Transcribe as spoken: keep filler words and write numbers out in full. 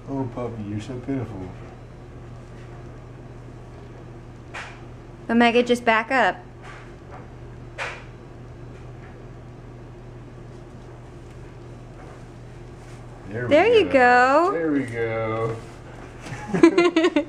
Oh, puppy, you're so pitiful. Omega, just back up. There, we There go. you go. There we go.